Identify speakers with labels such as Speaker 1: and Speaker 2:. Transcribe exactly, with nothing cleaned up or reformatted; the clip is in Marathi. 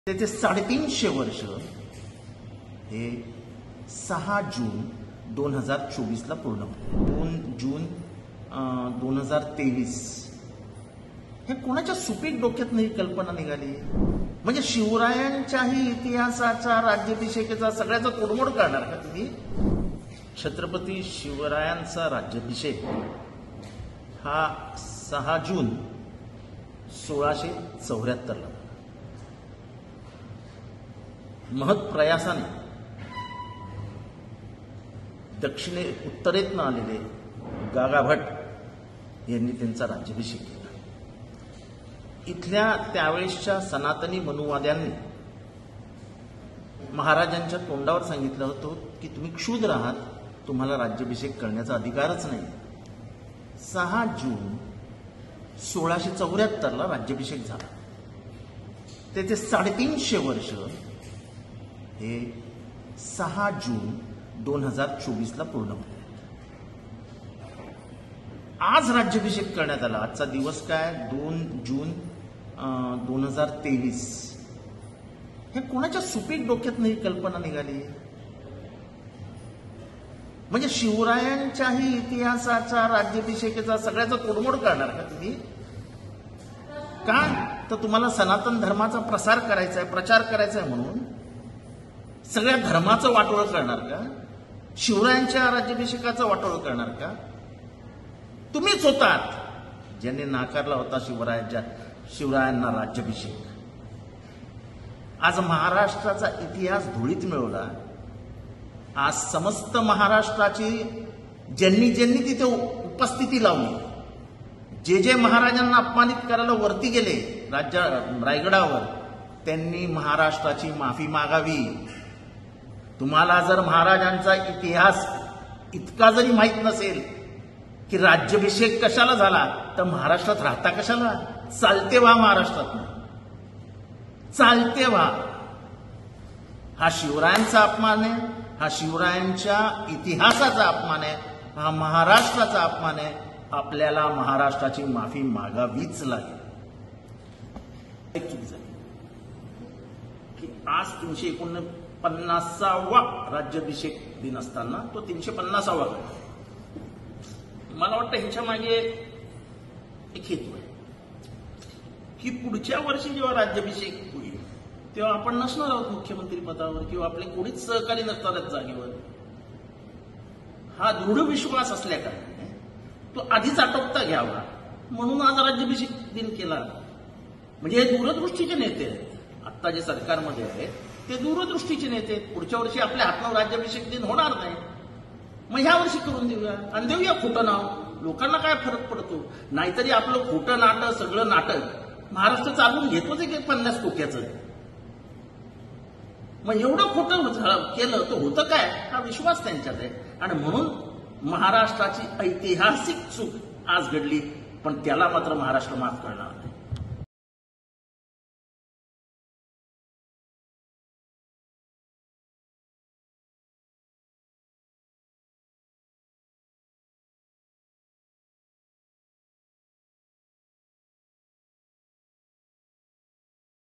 Speaker 1: त्याचे साडेतीनशे वर्ष हे सहा जून दोन हजार चोवीस ला पूर्ण होते. दोन जून दोन हजार तेवीस हे कोणाच्या सुपीक डोक्यात ही कल्पना निघाली. म्हणजे शिवरायांच्याही इतिहासाचा राज्याभिषेकाचा सगळ्याचा तोडमोड करणार का तुम्ही. छत्रपती शिवरायांचा राज्याभिषेक हा सहा जून सोळाशे चौऱ्याहत्तर ला महत् प्रयासाने दक्षिणे उत्तरेतनं आलेले गागाभट यांनी त्यांचा राज्याभिषेक केला. इथल्या त्यावेळेसच्या सनातनी मनुवाद्यांनी महाराजांच्या तोंडावर सांगितलं होतं की तुम्ही क्षुद्र आहात, तुम्हाला राज्याभिषेक करण्याचा अधिकारच नाही. सहा जून सोळाशे चौऱ्याहत्तर ला राज्याभिषेक झाला. त्याचे साडेतीनशे वर्ष हे सहा जून दोन हजार चोवीस ला पूर्ण होते. आज राज्याभिषेक करण्यात आला. आजचा दिवस काय, दोन जून दोन हजार तेवीस हे कोणाच्या सुपीक डोक्यात ही कल्पना निघाली. म्हणजे शिवरायांच्याही इतिहासाचा राज्याभिषेकाचा सगळ्याचा तोडमोड करणार का तुम्ही. का तर तुम्हाला सनातन धर्माचा प्रसार करायचा आहे, प्रचार करायचा आहे म्हणून सगळ्या धर्माचं वाटोळं करणार का. शिवरायांच्या राज्याभिषेकाचं वाटोळं करणार का. तुम्हीच होतात ज्यांनी नाकारला होता शिवरायांच्या शिवरायांना राज्याभिषेक. आज महाराष्ट्राचा इतिहास धुळीत मिळवला. आज समस्त महाराष्ट्राची ज्यांनी ज्यांनी तिथे उपस्थिती लावली, जे जे महाराजांना अपमानित करायला वरती गेले राज्य रायगडावर, त्यांनी महाराष्ट्राची माफी मागावी. तुम्हाला जर महाराजांचा इतिहास इतका जरी माहीत नसेल की राज्याभिषेक कशाला झाला, तर महाराष्ट्रात राहता कशाला. चालते व्हा महाराष्ट्रात, चालते व्हा. हा शिवरायांचा अपमान आहे, हा शिवरायांच्या इतिहासाचा अपमान आहे, हा महाराष्ट्राचा अपमान आहे. आपल्याला महाराष्ट्राची माफी मागावीच लागेल. एक चूक झाली की आज तीनशे एकोणपन्नासावा राज्याभिषेक दिन असताना तो तीनशे पन्नासावा मला वाटतं ह्याच्या मागे एक हेतू आहे की पुढच्या वर्षी जेव्हा राज्याभिषेक होईल तेव्हा आपण नसणार आहोत मुख्यमंत्री पदावर किंवा आपले कोणीच सहकारी नसणार आहेत जागेवर. हा दृढ विश्वास असल्या कारणाने तो आधीच आटोपता घ्यावा म्हणून आज राज्याभिषेक दिन केला. म्हणजे हे दूरदृष्टीचे नेते आहेत. आता जे सरकारमध्ये आहेत ते दूरदृष्टीचे नेते आहेत. पुढच्या वर्षी आपल्या हातनं राज्याभिषेक दिन होणार नाही, मग ह्या वर्षी करून देऊया आणि देऊया खोटं नाव. लोकांना काय फरक पडतो. नाहीतरी आपलं खोटं नाटक सगळं नाटक महाराष्ट्र चालवून घेतोच की पन्नास टोक्याचं. मग एवढं खोटं केलं तर होतं काय, हा विश्वास त्यांच्यात आहे. आणि म्हणून महाराष्ट्राची ऐतिहासिक चूक आज घडली, पण त्याला मात्र महाराष्ट्र माफ करणार नाही.